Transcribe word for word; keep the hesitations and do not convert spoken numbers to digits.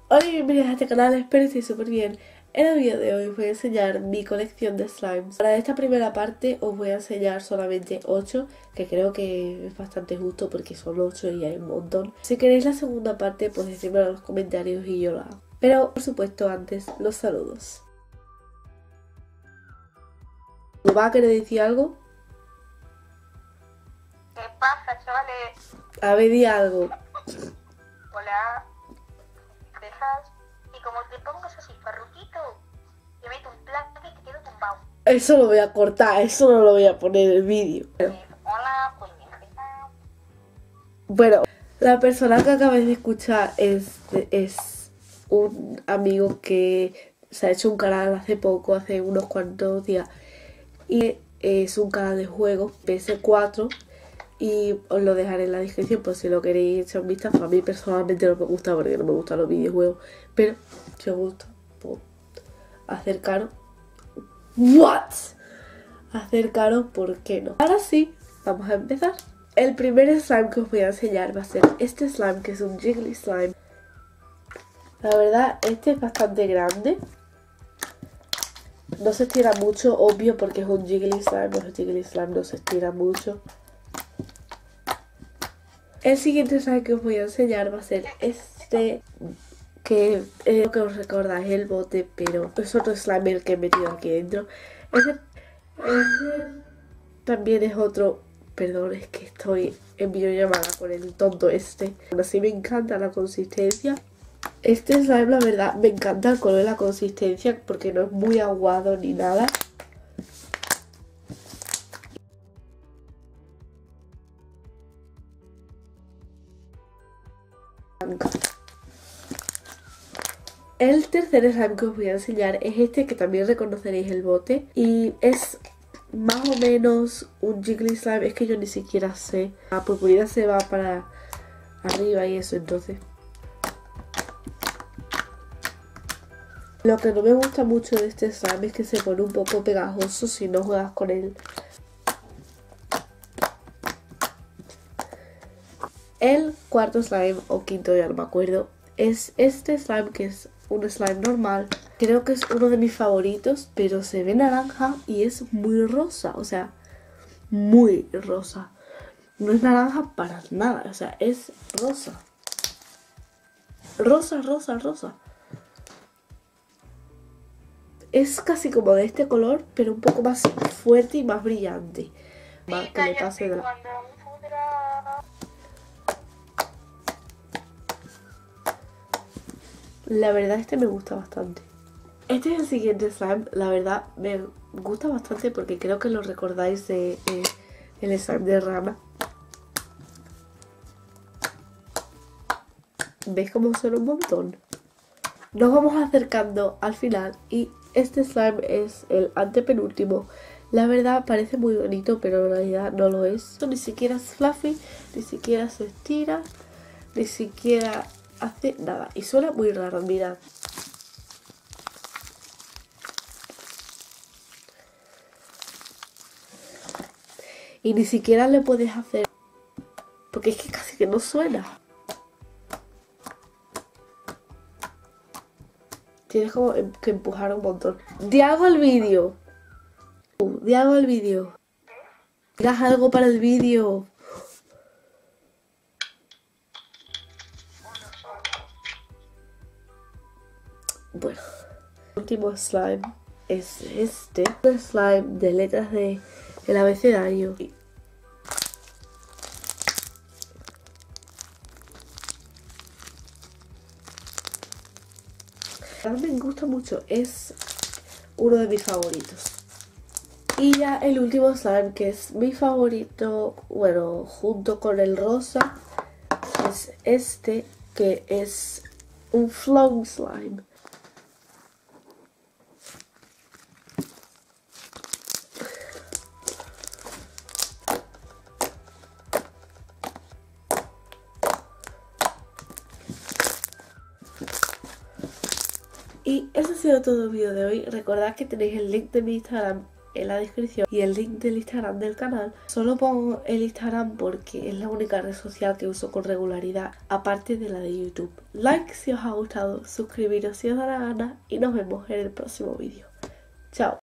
Hola y bienvenidos a este canal, espero que estéis súper bien. En el vídeo de hoy os voy a enseñar mi colección de slimes. Para esta primera parte os voy a enseñar solamente ocho, que creo que es bastante justo porque son ocho y hay un montón. Si queréis la segunda parte, pues decídmelo en los comentarios y yo la hago. Pero por supuesto antes, los saludos. ¿Me va a querer decir algo? ¿Qué pasa, chavales? A ver, di algo. Hola. Dejas y como te pongas así, parruquito, te meto un plato y te quedo tumbado. Eso lo voy a cortar, eso no lo voy a poner en el vídeo. Eh, hola, pues mi jefa. Bueno, la persona que acabáis de escuchar es, es un amigo que se ha hecho un canal hace poco, hace unos cuantos días. Y es un canal de juegos P S cuatro. Y os lo dejaré en la descripción por si lo queréis echar un vistazo. A mí personalmente no me gusta porque no me gustan los videojuegos. Pero si os gusta, pues acercaros. ¿What? Acercaros, ¿por qué no? Ahora sí, vamos a empezar. El primer slime que os voy a enseñar va a ser este slime, que es un Jiggly Slime. La verdad, este es bastante grande. No se estira mucho, obvio, porque es un Jiggly Slime. Los Jiggly Slime no se estira mucho. El siguiente slime que os voy a enseñar va a ser este, que es lo que os recordáis el bote, pero es otro slime el que he metido aquí dentro. Este, este también es otro, perdón, es que estoy en videollamada con el tonto este. Aún así me encanta la consistencia. Este slime, la verdad, me encanta el color y la consistencia porque no es muy aguado ni nada. El tercer slime que os voy a enseñar es este, que también reconoceréis el bote. Y es más o menos un Jiggly Slime. Es que yo ni siquiera sé. La purpurina se va para arriba y eso, entonces. Lo que no me gusta mucho de este slime es que se pone un poco pegajoso si no juegas con él. El cuarto slime, o quinto, ya no me acuerdo, es este slime, que es un slime normal. Creo que es uno de mis favoritos, pero se ve naranja y es muy rosa, o sea, muy rosa. No es naranja para nada, o sea, es rosa. Rosa, rosa, rosa. Es casi como de este color, pero un poco más fuerte y más brillante. Va, que le pase de la... La verdad este me gusta bastante. Este es el siguiente slime. La verdad me gusta bastante porque creo que lo recordáis de, de el slime de rama. ¿Veis cómo suena un montón? Nos vamos acercando al final y este slime es el antepenúltimo. La verdad parece muy bonito, pero en realidad no lo es. Ni siquiera es fluffy, ni siquiera se estira, ni siquiera hace nada. Y suena muy raro, mirad. Y ni siquiera le puedes hacer, porque es que casi que no suena. Tienes como que empujar un montón. Di algo el vídeo. Di algo el vídeo. Digas algo para el vídeo. Bueno, el último slime es este. Un slime de letras de el abecedario. A mí me gusta mucho, es uno de mis favoritos. Y ya el último slime, que es mi favorito, bueno, junto con el rosa, es este, que es un flow slime. Y ese ha sido todo el vídeo de hoy. Recordad que tenéis el link de mi Instagram en la descripción y el link del Instagram del canal. Solo pongo el Instagram porque es la única red social que uso con regularidad, aparte de la de YouTube. Like si os ha gustado, suscribiros si os da la gana y nos vemos en el próximo vídeo. Chao.